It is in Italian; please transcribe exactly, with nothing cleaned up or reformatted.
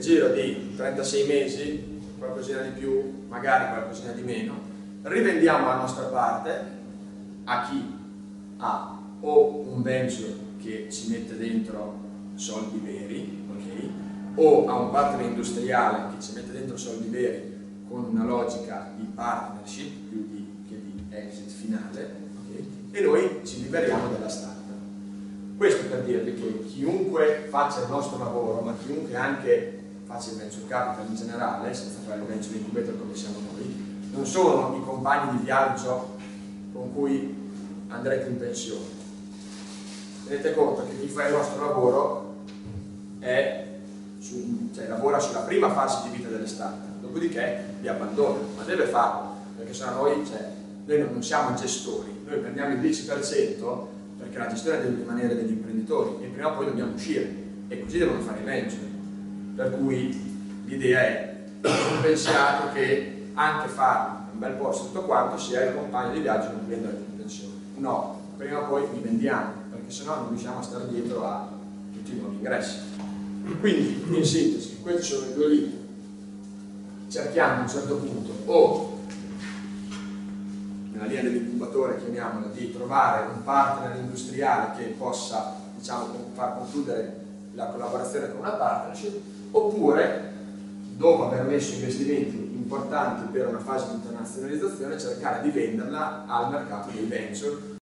giro di trentasei mesi, qualcosina di più, magari qualcosina di meno, rivendiamo la nostra parte a chi ha o un venture che ci mette dentro soldi veri, okay? O a un partner industriale che ci mette dentro soldi veri con una logica di partnership più di, che di exit finale, okay? E noi ci liberiamo della startup. Questo per dirvi che chiunque faccia il nostro lavoro, ma chiunque anche faccia il venture capital in generale, senza fare il venture incubator come siamo noi, non sono i compagni di viaggio con cui andrete in pensione. Tenete conto che chi fa il nostro lavoro è su, cioè, lavora sulla prima fase di vita delle startup, dopodiché li abbandona, ma deve farlo, perché sennò noi, cioè, noi non siamo gestori, noi prendiamo il dieci per cento perché la gestione deve rimanere degli imprenditori e prima o poi dobbiamo uscire e così devono fare i venture. Per cui l'idea è, ho pensato che anche fare un bel posto tutto quanto sia il compagno di viaggio con cui andare in pensione. No, prima o poi li vendiamo, perché sennò non riusciamo a stare dietro a tutti i nuovi ingressi. Quindi, in sintesi, questi sono i due libri. Cerchiamo a un certo punto, o nella linea dell'incubatore, chiamiamola, di trovare un partner industriale che possa, diciamo, far concludere la collaborazione con una partnership, oppure, dopo aver messo investimenti importanti per una fase di internazionalizzazione, cercare di venderla al mercato dei venture